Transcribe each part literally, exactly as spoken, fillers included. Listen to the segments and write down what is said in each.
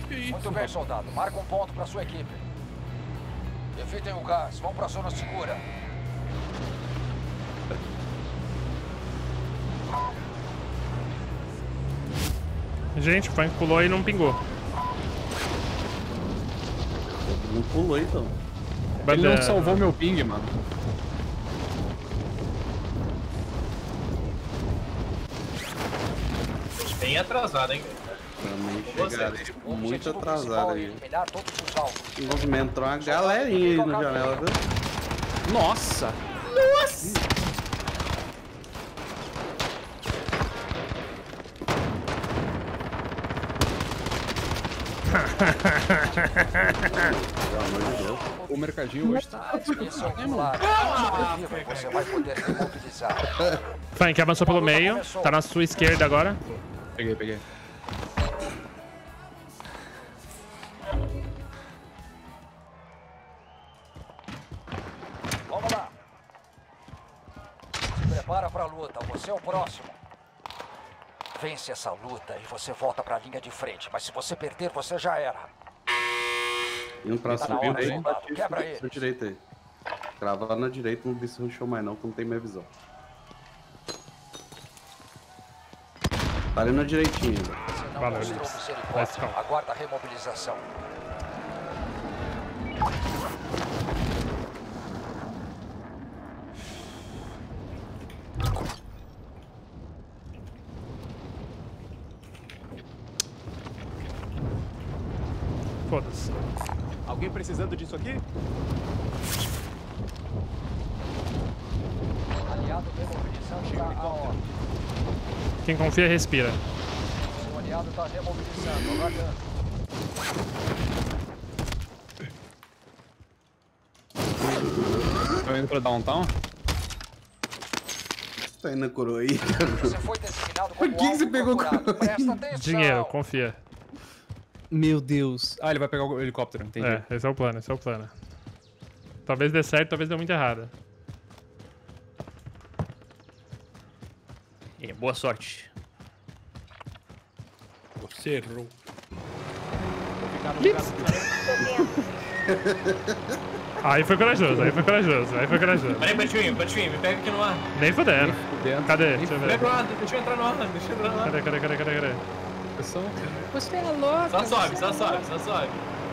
Muito bem, soldado. Marca um ponto para sua equipe. Evitem o gás. Vão para a zona segura. Gente, o Frank pulou e não pingou. Não pulou, então. Ele não salvou meu ping, mano. Bem atrasado, hein? Também chegarei muito atrasado aí. Todos os alvos. Envolvimento, uma galerinha aí na janela, viu? Nossa! Nossa! Pelo amor de Deus. O mercadinho hoje tá... Você vai poder remobilizar. Frank avançou pelo meio, tá na sua esquerda agora. Peguei, peguei. Vamos lá. Se prepara pra luta, você é o próximo. Vence essa luta e você volta pra linha de frente, mas se você perder, você já era. Indo pra Tá cima, na hora, aí, soldado. Quebra ele. pra direita aí. Crava na direita, não vi se rushou mais não, que não tem minha visão. Tá ali na direitinha. Você não Valeu, mostrou Luiz. misericórdia. Let's go. Aguarda a remobilização. Foda-se. Alguém precisando disso aqui? Aliado remobilizando está a hora. Quem confia, respira. Seu aliado está remobilizando, aguardando. Tô indo pra downtown? Tá indo na coroa aí. Você foi designado como Por que você alvo pegou procurado. coroa? Presta atenção. Dinheiro, confia. Meu Deus. Ah, ele vai pegar o helicóptero, entendi. É, esse é o plano, esse é o plano. Talvez dê certo, talvez dê muito errado. É, boa sorte. Você errou. Aí foi corajoso, aí foi corajoso, aí foi corajoso. Peraí, Betinho, Betinho, me pega aqui no ar. Nem fudendo. Cadê? Deixa eu Vem ver. pro ar, deixa eu entrar no ar, deixa eu entrar no ar. Cadê, cadê, cadê, cadê, cadê? Você é louco. Só sobe, só sobe, só sobe.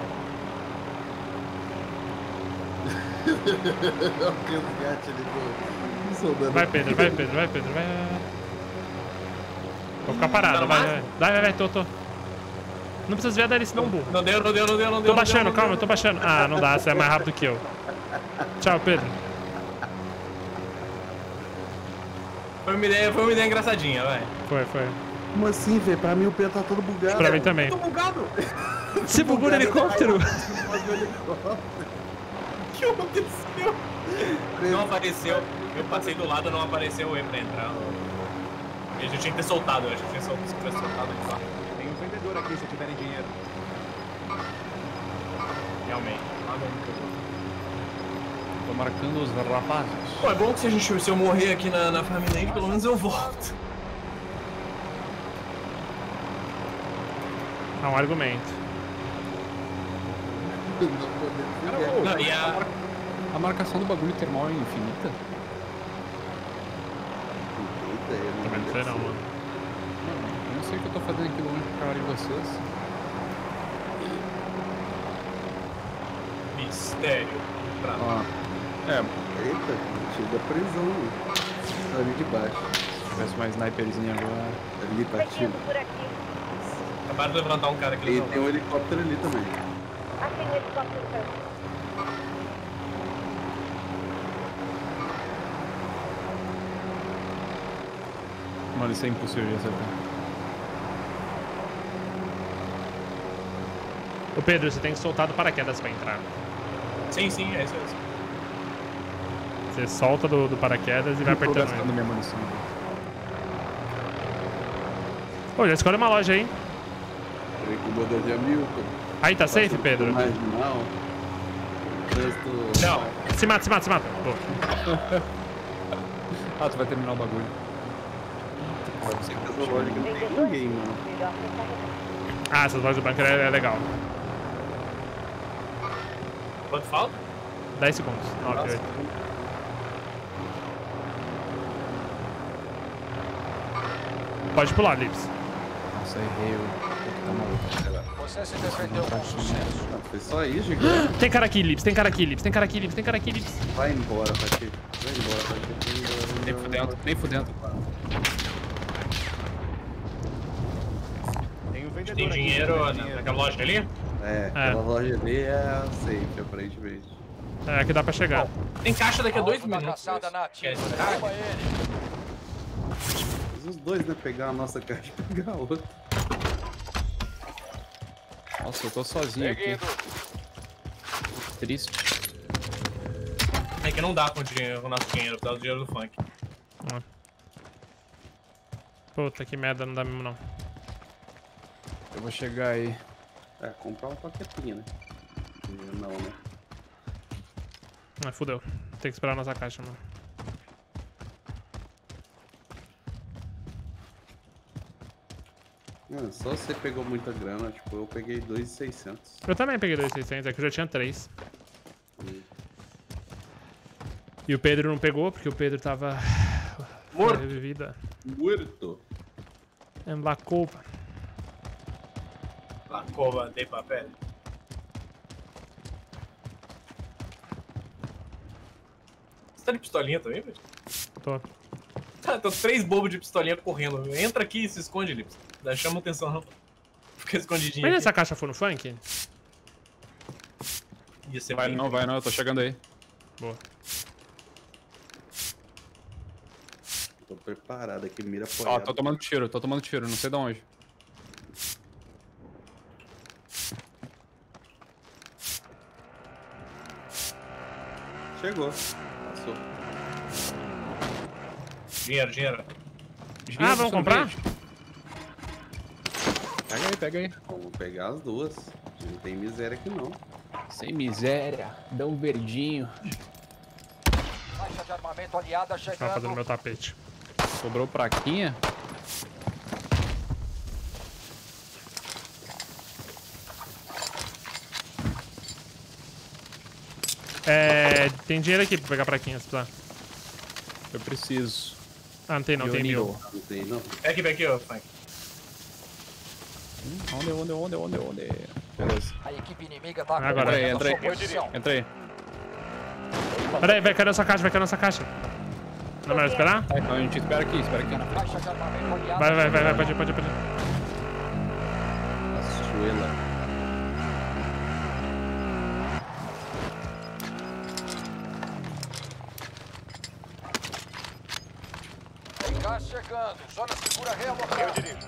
Olha o resgate ali do soldado. Vai, Pedro, vai, Pedro, vai, Pedro, vai. Vou ficar parado, vai, vai. Vai, vai, vai, tô, tô. Não precisa desviar dele, senão burro. Não deu, não deu, não deu, não deu. Tô baixando, calma, eu tô baixando. Ah, não dá, você é mais rápido que eu. Tchau, Pedro. Foi uma ideia, foi uma ideia engraçadinha, vai. Foi, foi. Como assim, velho? Pra mim o Pedro tá todo bugado. Pra mim também. Tô bugado. Você bugou no helicóptero? O que aconteceu? Não apareceu. Eu passei do lado, não apareceu o E pra entrar. E a gente tinha que ter soltado, eu acho que tinha sol- tinha soltado de lá. Tem um vendedor aqui se tiverem dinheiro. Realmente. Lá dentro. Tô marcando os rapazes. Pô, é bom que se, a gente, se eu morrer aqui na, na Farmland, pelo menos eu volto. É um argumento. Não, e a... A marcação do bagulho termal é infinita? Também não sei não, mano. Eu não sei o que eu tô fazendo aqui longe pra cara de vocês. Mistério. Pra Ó, É, eita, chega a prisão. Tá ali de baixo. se tivesse mais sniperzinho agora. Ali tá tiro. por aqui. Acabaram de levantar um cara aqui. E no tem um helicóptero ali também. Ah, tem um helicóptero perto. Mano, isso é impossível de acertar. Ô Pedro, você tem que soltar do paraquedas pra entrar. Sim, sim, é isso mesmo. Você solta do, do paraquedas e vai Eu tô apertando gastando ele. minha munição. Ô, já escolhe uma loja aí. Peraí que o modelo de Hamilton. Aí, tá safe, Pedro? Marginal. Trânsito. Não. Se mata, se mata, se mata. Pô. Ah, tu vai terminar o bagulho. Pode ser que essa loja que não tem ninguém, mano. Melhor recarregar. Ah, essas lojas do bunker é, é legal. Quanto falta? dez segundos. nove, oito. Pode pular, Lips. Nossa, errei o... Tá maluco. Você se defendeu com sucesso. Ah, foi só isso, gigante. Tem cara aqui, Lips. Tem cara aqui, Lips. Tem cara aqui, Lips. Tem cara aqui, Lips. Vai embora, Pati. Vai embora, Pati. Nem fudendo, nem fudendo. Tem um vendedor Tem aqui, dinheiro que na- vende naquela loja ali? É, aquela loja ali é safe, aparentemente. É, aqui dá pra chegar. Tem caixa daqui a dois Alvo da minutos. caçada na Quer ativa. entrar? Derruba ele. Mas os dois, né? Pegar a nossa caixa e pegar a outra. Nossa, eu tô sozinho aqui. Seguindo. Triste. É que não dá com o, dinheiro, com o nosso dinheiro, por causa do dinheiro do funk. Puta, que merda. Não dá mesmo, não. Eu vou chegar aí. É, comprar uma paquetinha, né? Não, né? Ah, fudeu. Tem que esperar a nossa caixa, mano. Mano, só você pegou muita grana, tipo, eu peguei dois mil e seiscentos. Eu também peguei dois mil e seiscentos, é que eu já tinha três. Hum. E o Pedro não pegou, porque o Pedro tava... Morto. Revivida. Muerto. Em la culpa. La cova de papel. Você tá de pistolinha também, velho? Tô. Tá, tô três bobos de pistolinha correndo. Entra aqui e se esconde, Lips. Não chama atenção, não. Fica escondidinho Mas aqui. essa caixa for no funk? Ia ser Vai bem- não, vai não, eu tô chegando aí. Boa. Tô preparado aqui, mira Ó, apoiada. tô tomando tiro, tô tomando tiro, não sei de onde. Chegou. Passou. Dinheiro, dinheiro. Ah, vamos comprar? Pega aí, pega aí. Vamos pegar as duas. Não tem miséria aqui não. Sem miséria, dá um verdinho. Caixa de armamento aliada Tava fazendo chegando. meu tapete. Sobrou praquinha. É... Tem dinheiro aqui pra pegar praquinha, se precisar. Eu preciso. Ah, não tem não, tem mil. Não tem não. Vem aqui, vem aqui, ô funk. Hum, Onde, onde, onde, onde, onde? Beleza. A equipe inimiga tá Agora, acompanhando entra aí, a sua entra aí. posição. Entra aí. Pera aí, vai cair nossa caixa, vai cair nossa caixa. Não é melhor esperar? Tá, então a gente espera aqui, espera aqui. Caixa de armamento aliada. Vai, vai, vai, vai, pode ir, pode ir, pode ir. A suela. Tem gás chegando. Zona segura realocada. Eu dirijo.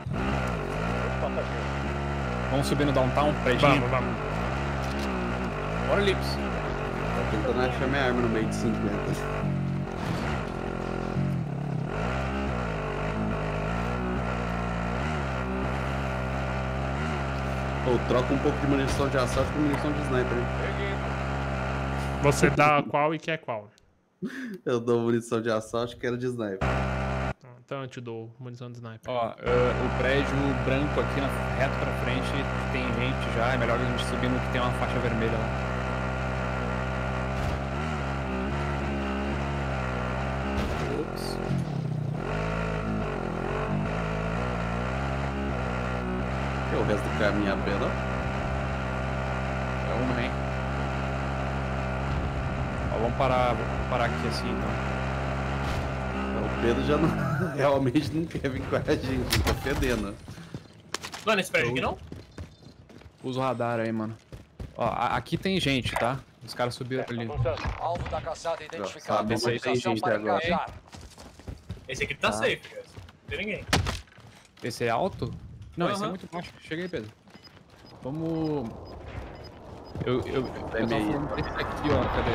Vamos subir no downtown, predinho. Vamos, vamos. Bora, Lips. Tô tentando achar minha arma no meio de cinquenta. Ou troca um pouco de munição de assalto com munição de sniper, hein? Você dá qual e quer qual? Eu dou munição de assalto que era de sniper. Então eu te dou munição de sniper. Ó, eh, o prédio branco aqui na, reto pra frente tem gente já. É melhor a gente subir no que tem uma faixa vermelha lá. Ops. É o resto do caminho a pé, não? É uma, hein? Ó, vamos parar, vamos parar aqui assim então. O Pedro já não, realmente não quer vir com a gente, tá fedendo. Não é nesse prédio aqui, não? Usa o radar aí, mano. Ó, a- aqui tem gente, tá? Os caras subiram ali. Alvo da caçada identificado. sabe, esse aí tem Localização gente para agora. engajar. Esse aqui tá safe, cara. Não tem ninguém. Esse é alto? Não, esse é Aham. muito baixo. Chega aí, Pedro. Vamos... Eu, eu, eu tava É meio. falando desse aqui, ó. Cadê?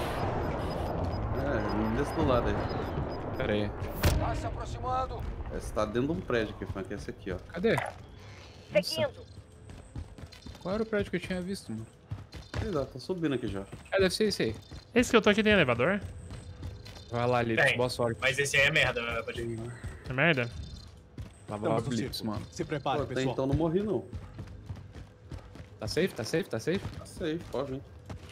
É, desse do lado aí. Pera aí. Tá se aproximando. Esse tá dentro de um prédio aqui, Funk, esse aqui, ó. Cadê? Seguindo. Qual era o prédio que eu tinha visto, mano? Exato, tá subindo aqui já. É, deve ser esse aí. Esse que eu tô aqui tem elevador? Vai lá, Lips. Tem. Boa sorte. Mas esse aí é merda, né? Pode ir. É merda? Lá vai o Estamos no Blitz, circo. mano. Se Pô, prepare, até pessoal. então não morri, não. Tá safe? Tá safe? Tá safe? Tá safe, pode vir.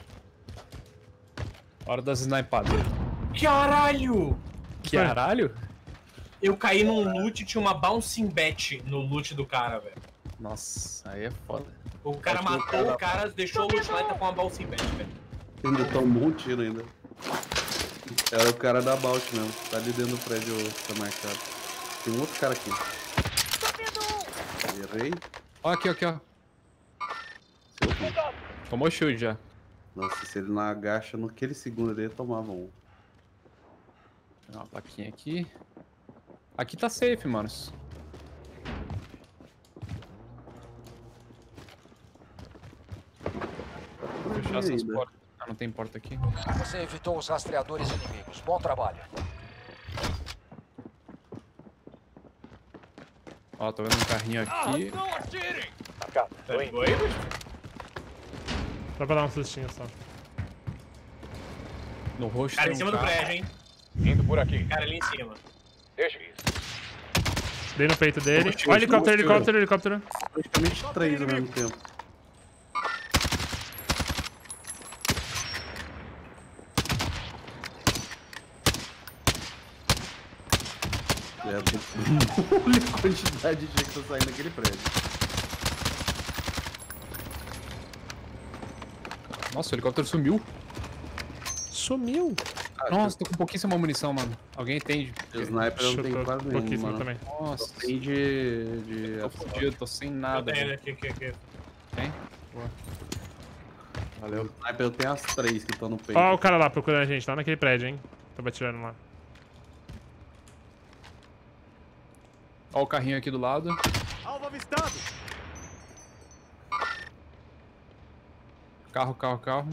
Hora das snipadas. Caralho! Caralho? Eu caí num loot e tinha uma bouncing bat no loot do cara, velho. Nossa, aí é foda. O cara Acho que o matou cara- o cara, deixou o loot lá e tá com uma bouncing bat, velho. Ainda tomou um tiro ainda. Era o cara da Balt mesmo. Tá ali dentro do prédio, tá marcado. Tem um outro cara aqui. Errei. Ó, aqui, aqui, ó. Tomou shield já. Nossa, se ele não agacha naquele segundo ali, ele tomava um. Tem uma plaquinha aqui. Aqui tá safe, manos. Vou fechar essas Ainda. portas. Ah, não tem porta aqui. Você evitou os rastreadores inimigos. Bom trabalho. Ó, tô vendo um carrinho aqui. Tá de boa aí, bicho? Só pra dar um sustinho só. No rosto Cara tem em um cima do carro. prédio, hein? Indo por aqui. Cara ali em cima. Deixa isso. Dei no peito dele. Toma, Ó, helicóptero, toma, helicóptero, helicóptero. Praticamente três ao mesmo tempo. É, olha a quantidade de gente que tá saindo daquele prédio. Nossa, o helicóptero sumiu. Sumiu. Nossa, tô com pouquíssima munição, mano. Alguém entende? O sniper não tem Chutou quase nenhum, pouquíssimo mano. também. Nossa, Tem de... de... tô fudido, tô sem Eu nada. tenho velho. aqui, aqui, aqui. Tem? Boa. Valeu. Sniper eu tenho as três que estão no peito. Ó o cara lá procurando a gente, lá naquele prédio, hein. Tava atirando lá. Ó o carrinho aqui do lado. Alvo avistado. Carro, carro, carro.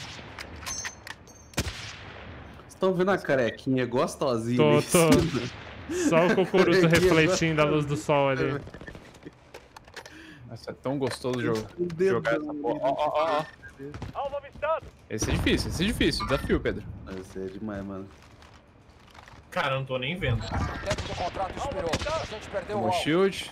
Vocês estão vendo a carequinha gostosinha? Tô, ali em tô. cima? Só o cocuruto refletindo a luz do sol ali. Nossa, é tão gostoso jogo. O dedo Jogar essa ali. porra. Ó, ó, ó, ó. Alvo avistado. Esse é difícil, esse é difícil. Desafio, Pedro. Esse é demais, mano. Cara, eu não tô nem vendo. O tempo do contrato expirou. A gente perdeu o Tomou alvo. shield.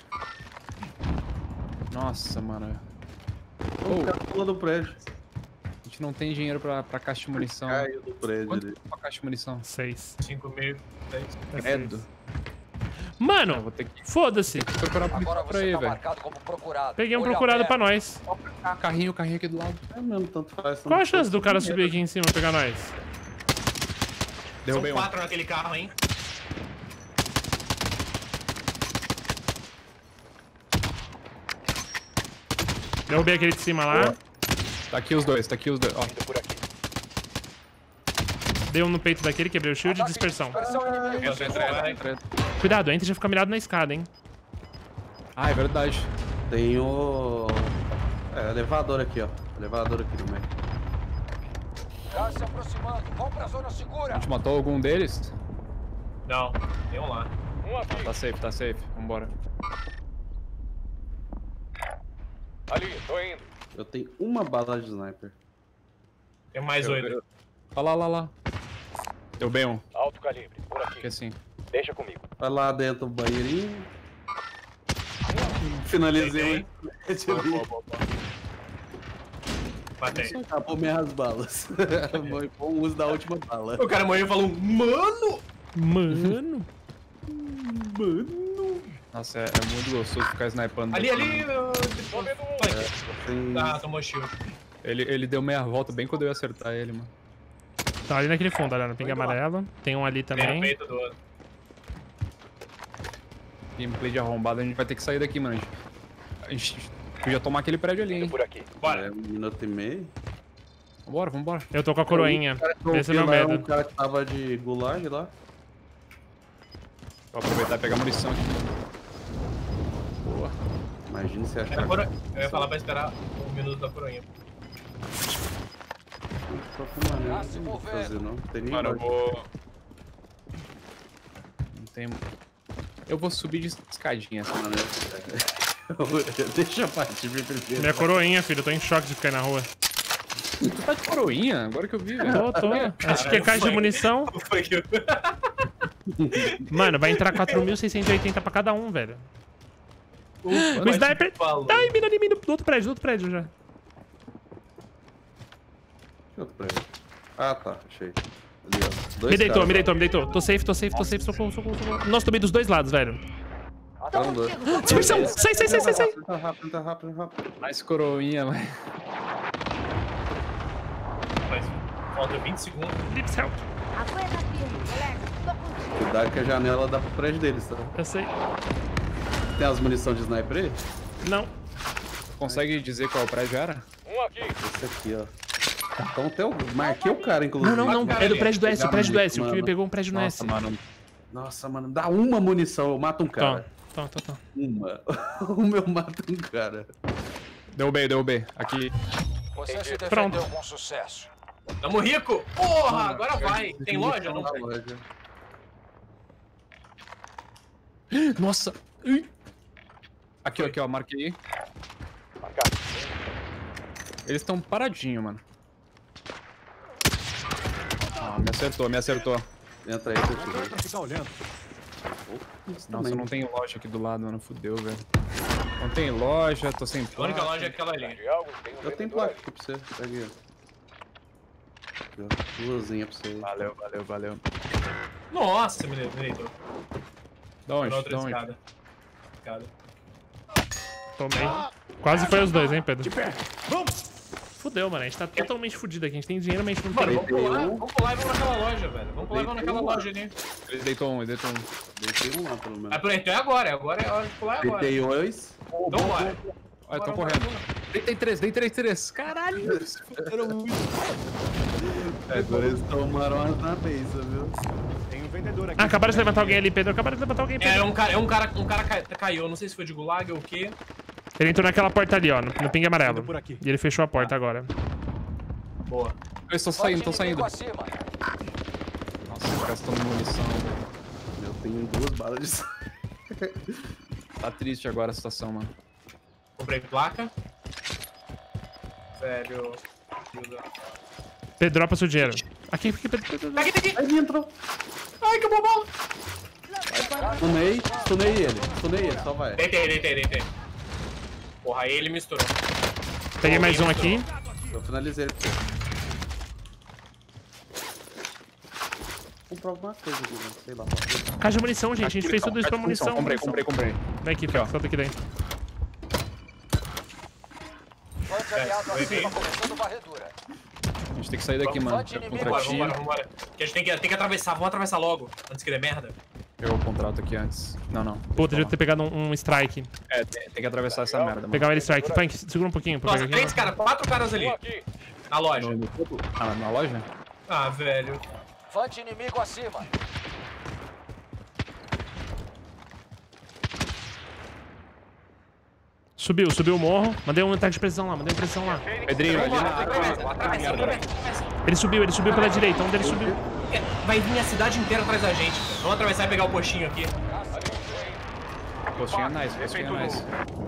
Nossa, mano. O cara pulou do prédio. A gente não tem dinheiro pra, pra caixa de munição. Caiu do prédio Quanto ali. é uma caixa de munição? Seis. cinco mil, seis. É Credo. seis. Eu Mano, vou ter que foda-se. procurar munição Agora por você aí, tá velho. marcado como procurado. Peguei um Olho procurado aberto. pra nós. Ah, carrinho, carrinho aqui do lado. É mesmo, tanto faz. Qual a chance do cara subir aqui em cima e pegar nós? Derrubei São um. quatro naquele carro, hein? Derrubei aquele de cima lá. Tá aqui os dois, tá aqui os dois. Ó, Indo por aqui. Dei um no peito daquele, quebrei o shield e Ataque de dispersão. dispersão inimigo. Entra, entra, entra, entra. Cuidado, entra e já fica mirado na escada, hein. ah, é verdade. Tem o... É, elevador aqui, ó. Elevador aqui no meio. Gás se aproximando. Vamos pra zona segura. A gente matou algum deles? Não, tem um lá. Um aqui. Tá safe, tá safe. Vambora. Ali, tô indo. Eu tenho uma bala de sniper. Tem mais Eu- oito. eu- Olha lá, lá, lá. Deu bem um. Alto calibre. Por Aqui aqui. assim. Deixa comigo. Vai lá dentro do banheirinho. Finalizei. Boa, boa, boa, boa. Matei. Acabou minhas balas. Foi bom uso da última bala. O cara morreu e falou, mano! Mano. Nossa, é, é muito gostoso ficar snipando. Ali, daqui, ali, mano. uh, Tô vendo um. tanque. Tem... Ah, tomou shield. Ele, ele deu meia volta bem quando eu ia acertar ele, mano. Tá ali naquele fundo, olha, no pinga amarelo. Tem um ali Tem no também. peito do outro. Gameplay de arrombado, a gente vai ter que sair daqui, mano. A gente podia tomar aquele prédio ali, Indo hein. por aqui. Bora. É, um minuto e meio. Vambora, vambora. Eu tô com a coroinha. Esse é meu Lá, Um medo. cara que tava de gulag lá. Vou aproveitar e pegar munição aqui. Boa. Imagina se Era achar. coro- Eu ia falar pra esperar um minuto da coroinha. Só com maneiro, Ah, se não vou mover. fazer não. Tem nem Mano, eu lógica. vou... Não tem... Eu vou subir de escadinha, assim. Deixa eu partir primeiro. Minha coroinha, filho. Eu tô em choque de ficar aí na rua. Tu tá de coroinha? Agora que eu vi, velho. Tô, tô. Acho que é caixa de munição. Foi que eu... Mano, vai entrar quatro mil seiscentos e oitenta pra cada um, velho. O sniper. Ai, mira ali, mira do outro prédio, do outro prédio já. Que outro prédio? Ah, tá, achei. Ali, ó. Dois Me deitou, caras, me ó. deitou, me deitou. Tô safe, tô safe, tô safe, socorro, socorro, socorro. Nossa, tomei dos dois lados, velho. Tá um dois. Dispersão! Sai, sai, sai, sai, sai! Tá rápido, tá rápido, tá rápido. Mais coroinha, mas... Mas falta vinte segundos. Lips help. Aguenta firme, moleque. Tô contigo. Cuidado que a janela dá pro prédio deles, tá? Eu sei. Tem as munições de sniper aí? Não. Consegue dizer qual prédio era? Um aqui. Esse aqui, ó. Então até eu marquei o cara, inclusive. Não, não, não. É do prédio do S, o prédio do S. O que me Mano. pegou um prédio no S. Nossa, mano. Nossa, mano, dá uma munição, eu mato um cara. Toma, toma, toma. Uma. Uma eu mato um cara. Derrubei, derrubei. Aqui. Você se defendeu Pronto. com sucesso. Tamo rico! Porra, agora vai. Tem loja? Não Na tem. loja. Nossa. Ih. Aqui, ó, aqui, ó. Marquei. Marcado. Eles estão paradinhos, mano. Ah, me acertou, me acertou. Entra aí que eu tirei. Pra ficar olhando. Isso Nossa, também. não tem loja aqui do lado, mano. Fudeu, velho. Não tem loja, tô sem A única placa. loja é aquela ali. De algo, tem um Eu tenho vendedor placa ali. aqui pra você. Pega aí, ó. Aqui, ó. Luzinha pra você aí. Valeu, valeu, valeu. Nossa, me deitou. Da onde? Na outra Da onde? escada. Escada. Tomei. Quase foi os dois, hein, Pedro? De pé. Vamos! Fudeu, mano. A gente tá totalmente fudido aqui. A gente tem dinheiro, mas a gente não Mano, tem. vamos pular, vamos pular e vamos naquela loja, velho. Vamos pular e vamos naquela loja ali. Ele deitou um, ele deitou um. Deitei um lá, pelo menos. Ah, por então é agora, é agora, é hora de pular, é agora. Deitei dois. Então bora. Olha, tô Bora, correndo. bora, bora. Deitei três, deitei três. Caralho. Se fuderam muito. Agora eles tomaram uma na beça, viu? Tem um vendedor aqui. Ah, acabaram de levantar alguém ali, Pedro. Acabaram de levantar alguém, É, Pedro. um cara, é um cara, um cara ca- caiu, não sei se foi de gulag ou o quê. Ele entrou naquela porta ali, ó, no, no ping amarelo. Indo por aqui. E ele fechou a porta agora. Boa. Eu estou saindo, tô saindo. Inimigo acima. Nossa, os caras estão munição. Eu tenho duas balas de sangue. Tá triste agora a situação, mano. Comprei placa. Velho. Pedro, dropa seu dinheiro. Aqui, aqui, Pedro, Pedro. Tá aqui, tá aqui. Aí entrou. Ai, que bobola. Stunei, stunei ele. Stunei ele, só vai. Deitei, deitei, deitei. Porra, aí ele misturou. Peguei mais um aqui. Eu finalizei ele pra você. Vou comprar alguma coisa aqui, né? Sei lá. Caixa de munição, gente. A gente fez tudo isso pra munição. Comprei, comprei, comprei. Vem aqui, Pedro. Solta aqui dentro. Fante aliado foi bem. acima começando varredura. A gente tem que sair daqui, Vamos, mano. vamos, Tem inimigo. um Vambora, contratinho. vambora, vambora. Que a gente tem que, tem que atravessar, vamos atravessar logo, antes que dê merda. Pegou o contrato aqui antes. Não, não. Puta, devia ter pegado um, um strike. É, tem, tem que atravessar essa merda, mano. Pegar ele strike. Punk, segura um pouquinho pra Nossa, pegar aqui. três caras, quatro caras ali. Um aqui. Na loja. No- no- Ah, na loja? Ah, velho. Fante inimigo acima. Subiu, subiu o morro. Mandei um ataque de precisão lá, mandei uma precisão lá. Pedrinho, ali Vambora, na atravessa, atravessa, atravessa. Ele subiu, ele subiu pela direita. Um deles subiu. Vai vir a cidade inteira atrás da gente. Vamos atravessar e pegar o postinho aqui. Postinha nice, postinha nice.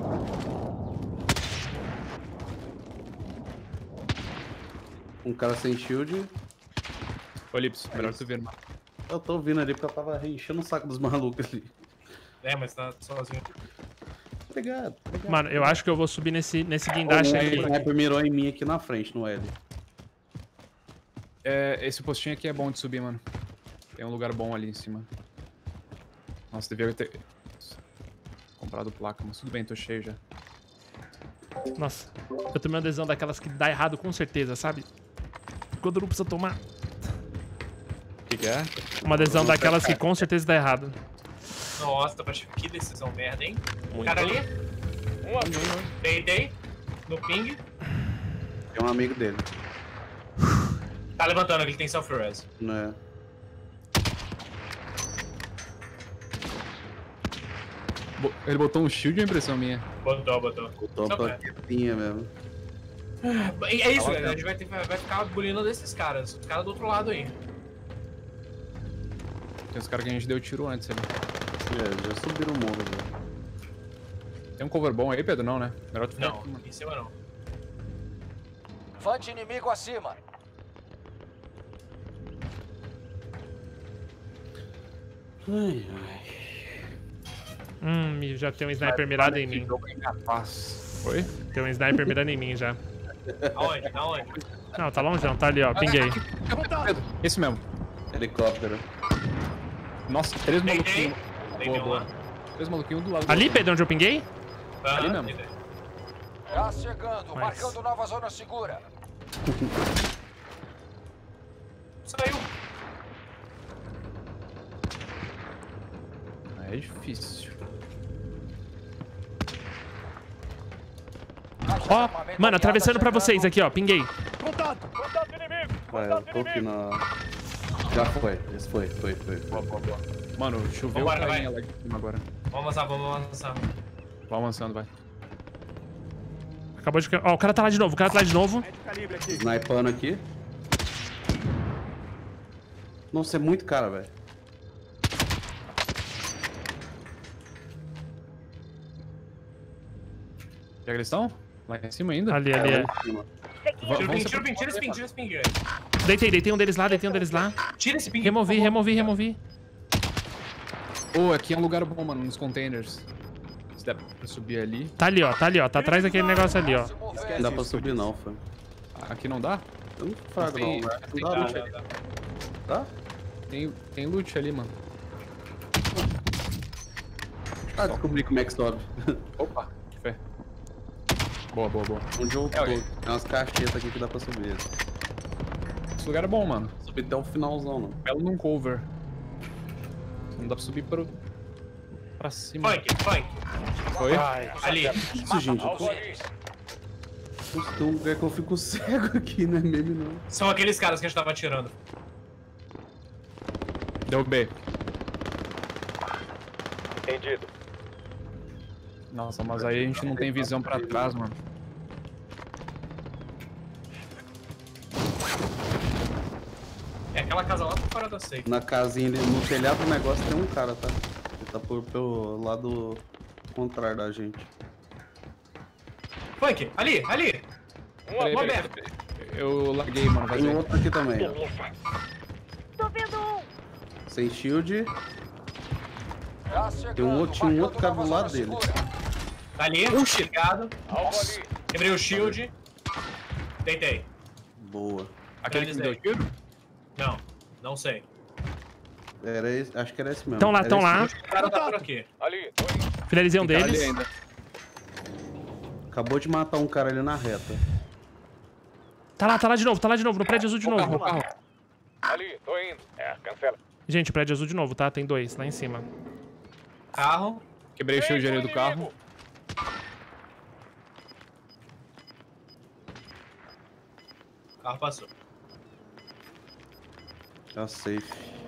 Um cara sem shield. Ô, Lips, melhor tu vir, mano. Eu tô vindo ali porque eu tava enchendo o saco dos malucos ali. É, mas tá sozinho. Obrigado. obrigado. Mano, eu acho que eu vou subir nesse, nesse O guindaste aqui. sniper mirou em mim aqui na frente, no L. É, esse postinho aqui é bom de subir, mano. Tem um lugar bom ali em cima. Nossa, devia ter comprado placa, mas tudo bem, tô cheio já. Nossa, eu tomei uma adesão daquelas que dá errado com certeza, sabe? Quando não precisa tomar. O que que é? Uma adesão daquelas que com certeza dá errado. Nossa, mas que decisão merda, hein? Muito. Cara ali, Um aqui. deitei. No ping. Tem um amigo dele, Tá levantando, ele tem self-res. né? Bo- Ele botou um shield ou impressão minha? Botou, botou. Botou Só uma pra- plaquetinha mesmo. É é isso, galera. A gente vai, ter, vai ficar bulindo desses caras. Os caras do outro lado aí. Tem os caras que a gente deu tiro antes ali. É, já subiram o morro, já. Tem um cover bom aí, Pedro? Não, né? Melhor tu ficar Não, aqui, mano. em cima não. Fante inimigo acima. Ai, ai. Hum, já tem um sniper mirado em mim. Foi? Tem um sniper mirando em mim já. Aonde? Aonde? Não, tá longe não, tá ali, ó. Pinguei. Esse mesmo. Helicóptero. Nossa, três Tem, maluquinhos. tem. Tem Boa, um boa. lá. Três maluquinhos do lado do Ali, outro. Pedro, onde eu pinguei? Ali Aham, mesmo. tem. Gás chegando, Mas- marcando nova zona segura. Saiu. É difícil. Ó, mano, atravessando pra vocês aqui, ó. Pinguei. Contato! Contato inimigo! Vai, eu tô aqui na... Já foi, esse foi, foi, foi. foi. Mano, choveu Vambora, o carinha vai. lá de cima agora. Vamos avançar, vamos avançar. Vai avançando, vai. Acabou de... Ó, o cara tá lá de novo, o cara tá lá de novo. Médio calibre aqui. Snipando aqui. Nossa, é muito cara, velho. Já que eles estão? Lá em cima ainda? Ali, ali, é. Va- Tira o vamos ping, ser- tira o ping, tira esse ping, tira esse ping. Deitei, deitei um deles lá, deitei um deles lá. Tira esse ping. Removi, por favor. removi, removi. Ô, aqui é um lugar bom, mano, nos containers. Se der pra subir ali. Tá ali, ó, tá ali, ó. Tá atrás daquele negócio ali, ó. Não dá pra subir não, foi. Aqui não dá? Eu não frago Tem- não, tem- velho. Não dá, Tá, não. tá, tá. Tá? Tem, tem loot ali, mano. Ah, descobri como é que sobe. Opa, que fé. Boa, boa, boa. Onde eu tô? ok. Tem umas caixetas aqui que dá pra subir. Esse lugar é bom, mano. Subir até o finalzão, não. Belo num cover. Não dá pra subir pro... pra cima. Funk, funk. Foi? Ali. Isso, gente. Eu tô... Nossa, tem um lugar que eu fico cego aqui, não é meme não. São aqueles caras que a gente tava atirando. Deu B. Entendido. Nossa, mas aí a gente não tem visão pra trás, mano. É aquela casa lá por fora da safe. Na casinha ali, no telhado do negócio tem um cara, tá? Ele tá por, pelo lado contrário da gente. Funk, ali, ali. Peraí, Uma peraí, aberta. peraí. Eu larguei, mano. Vai Tem ver. outro aqui também, ó. Tô vendo um. Sem shield. Gás chegando, Tem um outro, tinha um outro cara marcando do nova lado zona dele. segura. Tá ali, ligado. Alvo ali. Quebrei o shield. Deitei. Boa. Aquele que me deu tiro? Não, não sei. Era esse, acho que era esse mesmo. Tão lá, Era tão esse lá. mesmo. O cara tá por aqui. Ali. Tô indo. Finalizei um Tem cara ali deles. ainda. Acabou de matar um cara ali na reta. Tá lá, tá lá de novo, tá lá de novo, no prédio azul de Carro, novo. carro. Ali. Tô indo. É, cancela. Gente, o prédio azul de novo, tá? Tem dois lá em cima. Carro. Quebrei o shield ali do Inimigo. carro. Carro passou. Tá safe.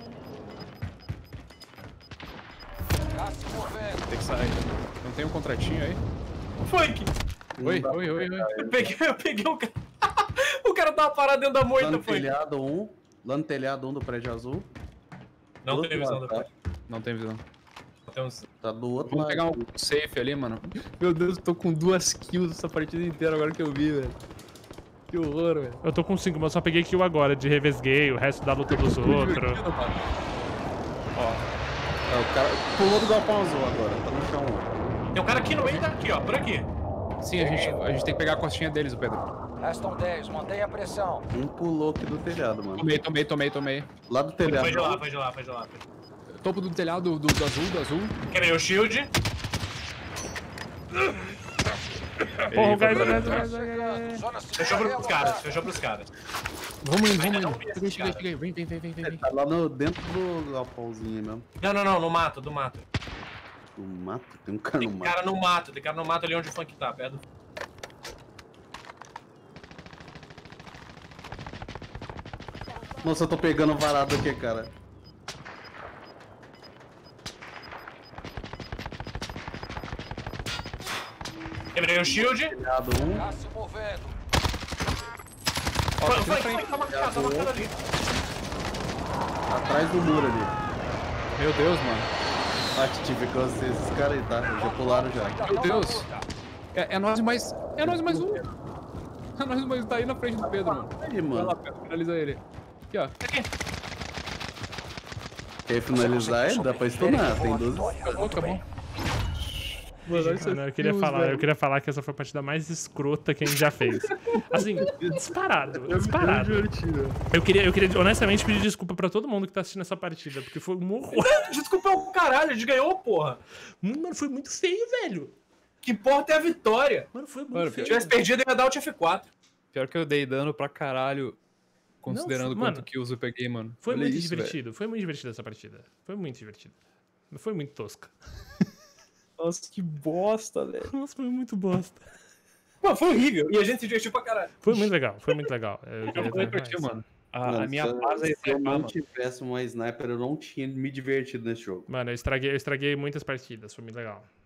Gás se movendo. Tem que sair. Não tem um contratinho aí? Funk. Oi, oi, oi, oi. Eu peguei, eu peguei o cara. O cara tava parado dentro da Lá moita, no Funk. telhado um. Lá no telhado um do prédio azul. Não Do tem outro visão lado, do tá? Funk. Não tem visão. Temos... Tá do outro Vamos lado. pegar um safe ali, mano. Meu Deus, eu tô com duas kills essa partida inteira agora que eu vi, velho. Que horror, velho. Eu tô com cinco, mas eu só peguei kill agora, de revesguei, o resto da luta dos outros. Divertido, mano. Ó, É, o cara pulou do galpão azul agora. Tá no chão. ó. Tem um cara aqui no meio daqui, ó. Por aqui. sim, a gente, a gente tem que pegar a costinha deles, o Pedro. Restam dez, mantenha a pressão. Um pulou aqui do telhado, mano. Tomei, tomei, tomei, tomei. Lá do telhado. Foi de lá, foi de lá, foi de lá. Topo do telhado, do, do azul, do azul. Quebrei o shield. Porra, o gás... Zona segura Fechou pros realocar. caras, fechou pros caras. Vamos indo, Ainda vamos não indo. vi Cheguei, esses cheguei, caras. cheguei. Vem, vem, vem, vem, vem. vem. Tá lá no, dentro do galpãozinho mesmo. Não, não, não, no mato, do mato. No mato? Tem um cara Tem no mato. cara no mato, tem cara no mato ali onde o Funk tá, perto do... Nossa, eu tô pegando varado aqui, cara. Quebrei o shield. Telhado um. Gás se movendo. Ó, Funk, aqui na Funk, frente. Funk, tá marcado, tá marcado ali. Atrás do muro ali. Meu Deus, mano. Ah, Titi, ficou vocês, esses caras aí, tá? Já pularam já. Meu Deus. É, é nós mais. É nós mais um. É nós mais um. Tá aí na frente do Pedro, mano. Aí, Vai lá, mano. Pedro. Finaliza ele. Aqui, ó. Aqui. Quer finalizar ele? Dá pra stunar. Tem doze. Acabou, acabou. Mano, Ah, não, eu queria falar, eu queria falar que essa foi a partida mais escrota que a gente já fez. Assim, disparado, disparado. Eu queria, eu queria honestamente pedir desculpa pra todo mundo que tá assistindo essa partida, porque foi um horror. Desculpa o caralho, a gente ganhou, porra. Mano, foi muito feio, velho. Que importa é a vitória. Mano, foi muito Mano, Se feio. tivesse perdido, eu ia dar o F quatro. Pior que eu dei dano pra caralho, considerando Não, quanto mano, kills eu peguei, mano. Foi Olha muito isso, divertido, foi muito divertido essa partida. Foi muito divertido. Mas foi muito tosca. Véio. Nossa, que bosta, velho. Nossa, foi muito bosta. Pô, foi horrível. E a gente se divertiu pra caralho. Foi muito legal, foi muito legal. Eu, Eu falei pra ti, mano. A, Mano, a minha se eu- paz é se eu não mano. tivesse uma sniper, eu não tinha me divertido nesse jogo. Mano, eu estraguei, eu estraguei muitas partidas, foi muito legal.